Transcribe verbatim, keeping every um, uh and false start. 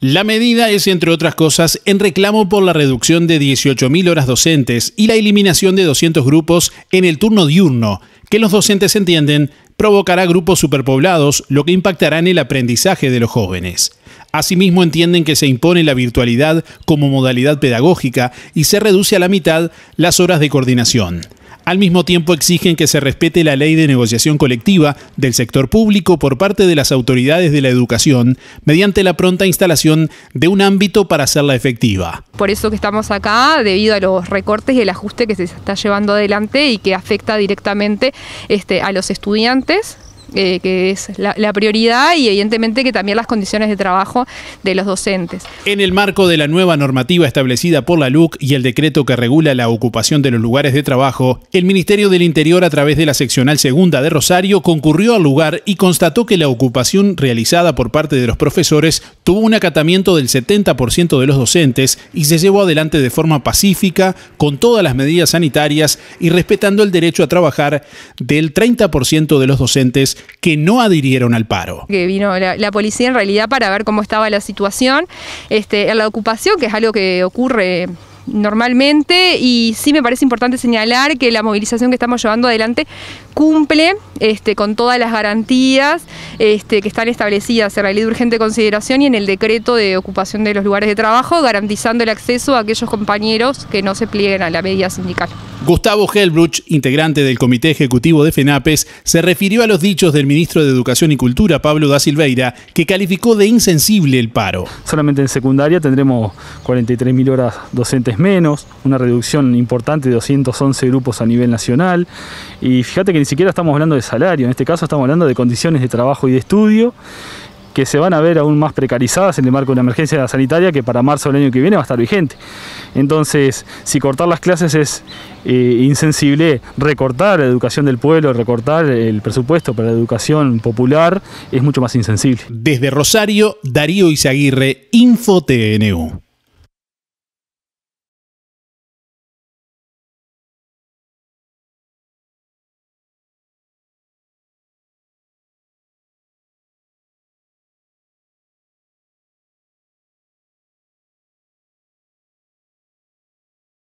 La medida es, entre otras cosas, en reclamo por la reducción de dieciocho mil horas docentes y la eliminación de doscientos grupos en el turno diurno, que los docentes entienden provocará grupos superpoblados, lo que impactará en el aprendizaje de los jóvenes. Asimismo, entienden que se impone la virtualidad como modalidad pedagógica y se reduce a la mitad las horas de coordinación. Al mismo tiempo exigen que se respete la ley de negociación colectiva del sector público por parte de las autoridades de la educación mediante la pronta instalación de un ámbito para hacerla efectiva. Por eso que estamos acá, debido a los recortes y el ajuste que se está llevando adelante y que afecta directamente este, a los estudiantes. Eh, que es la, la prioridad y evidentemente que también las condiciones de trabajo de los docentes. En el marco de la nueva normativa establecida por la L U C y el decreto que regula la ocupación de los lugares de trabajo, el Ministerio del Interior, a través de la seccional segunda de Rosario, concurrió al lugar y constató que la ocupación realizada por parte de los profesores tuvo un acatamiento del setenta por ciento de los docentes y se llevó adelante de forma pacífica, con todas las medidas sanitarias y respetando el derecho a trabajar del treinta por ciento de los docentes que no adhirieron al paro. Que vino la, la policía en realidad para ver cómo estaba la situación este, en la ocupación, que es algo que ocurre normalmente, y sí me parece importante señalar que la movilización que estamos llevando adelante cumple este, con todas las garantías este, que están establecidas en la ley de urgente consideración y en el decreto de ocupación de los lugares de trabajo, garantizando el acceso a aquellos compañeros que no se plieguen a la medida sindical. Gustavo Helbruch, integrante del Comité Ejecutivo de FENAPES, se refirió a los dichos del ministro de Educación y Cultura, Pablo da Silveira, que calificó de insensible el paro. Solamente en secundaria tendremos cuarenta y tres mil horas docentes menos, una reducción importante de doscientos once grupos a nivel nacional, y fíjate que ni siquiera estamos hablando de salario, en este caso estamos hablando de condiciones de trabajo y de estudio, que se van a ver aún más precarizadas en el marco de una emergencia sanitaria que para marzo del año que viene va a estar vigente. Entonces, si cortar las clases es eh, insensible, recortar la educación del pueblo, recortar el presupuesto para la educación popular es mucho más insensible. Desde Rosario, Darío Izaguirre, Info T N U.